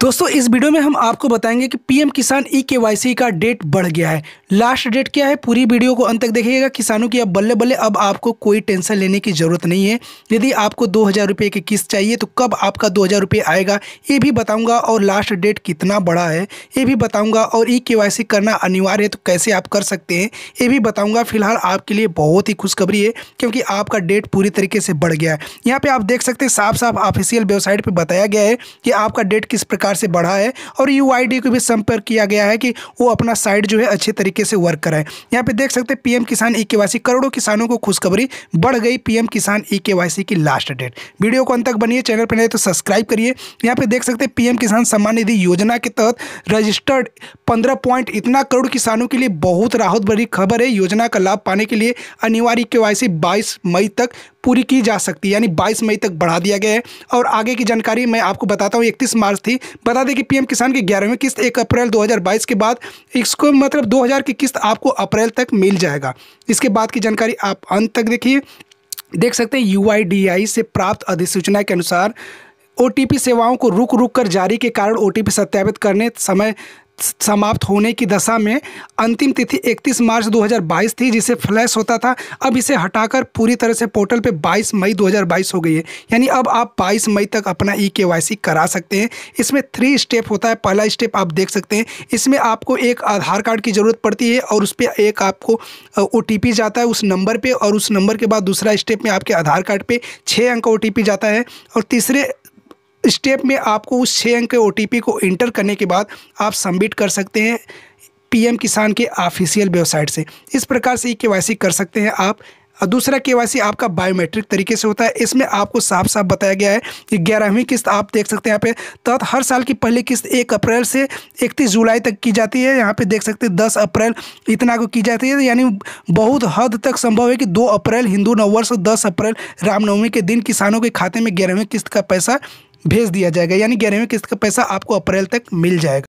दोस्तों इस वीडियो में हम आपको बताएंगे कि पीएम किसान ई केवाईसी का डेट बढ़ गया है। लास्ट डेट क्या है, पूरी वीडियो को अंत तक देखिएगा। किसानों की अब बल्ले बल्ले अब आपको कोई टेंशन लेने की ज़रूरत नहीं है। यदि आपको 2000 रुपये की किस्त चाहिए तो कब आपका 2000 रुपये आएगा ये भी बताऊंगा, और लास्ट डेट कितना बड़ा है ये भी बताऊंगा, और ई केवाईसी करना अनिवार्य है तो कैसे आप कर सकते हैं ये भी बताऊँगा। फिलहाल आपके लिए बहुत ही खुशखबरी है क्योंकि आपका डेट पूरी तरीके से बढ़ गया है। यहाँ पर आप देख सकते हैं साफ साफ ऑफिशियल वेबसाइट पर बताया गया है कि आपका डेट किस प्रकार से बढ़ा है, और यूआईडी को भी संपर्क किया गया है कि वो अपना साइट जो है अच्छे तरीके से वर्क कराए। यहाँ पे देख सकते हैं पीएम किसान ई केवाईसी, करोड़ों किसानों को खुशखबरी, बढ़ गई पीएम किसान ई केवाईसी की लास्ट डेट। वीडियो को अंत तक बनिए, चैनल पर नए तो सब्सक्राइब करिए। यहाँ पे देख सकते हैं पीएम किसान सम्मान निधि योजना के तहत रजिस्टर्ड 15 पॉइंट इतना करोड़ किसानों के लिए बहुत राहत भरी खबर है। योजना का लाभ पाने के लिए अनिवार्य केवाईसी 22 मई तक पूरी की जा सकती है, यानी 22 मई तक बढ़ा दिया गया है। और आगे की जानकारी मैं आपको बताता हूँ। 31 मार्च थी, बता दें कि पीएम किसान की 11वीं किस्त 1 अप्रैल 2022 के बाद इसको मतलब 2000 की किस्त आपको अप्रैल तक मिल जाएगा। इसके बाद की जानकारी आप अंत तक देखिए। देख सकते हैं यूआईडीआई से प्राप्त अधिसूचना के अनुसार ओटीपी सेवाओं को रुक रुक कर जारी के कारण ओटीपी सत्यापित करने समय समाप्त होने की दशा में अंतिम तिथि 31 मार्च 2022 थी, जिसे फ्लैश होता था। अब इसे हटाकर पूरी तरह से पोर्टल पे 22 मई 2022 हो गई है, यानी अब आप 22 मई तक अपना ई केवाईसी करा सकते हैं। इसमें 3 स्टेप होता है। पहला स्टेप आप देख सकते हैं, इसमें आपको एक आधार कार्ड की ज़रूरत पड़ती है और उस पर एक आपको ओटीपी जाता है उस नंबर पर, और उस नंबर के बाद दूसरा स्टेप में आपके आधार कार्ड पर 6 अंक का ओटीपी जाता है, और तीसरे स्टेप में आपको उस 6 अंक के ओटीपी को इंटर करने के बाद आप सबमिट कर सकते हैं पीएम किसान के ऑफिशियल वेबसाइट से। इस प्रकार से ई केवाईसी कर सकते हैं आप। और दूसरा केवाईसी आपका बायोमेट्रिक तरीके से होता है। इसमें आपको साफ साफ बताया गया है कि 11वीं किस्त आप देख सकते हैं यहाँ पे तहत हर साल की पहली किस्त 1 अप्रैल से 31 जुलाई तक की जाती है। यहाँ पे देख सकते हैं 10 अप्रैल इतना को की जाती है, यानी बहुत हद तक संभव है कि 2 अप्रैल हिंदू नववर्ष और 10 अप्रैल रामनवमी के दिन किसानों के खाते में 11वीं किस्त का पैसा भेज दिया जाएगा, यानी 11वीं किस्त का पैसा आपको अप्रैल तक मिल जाएगा।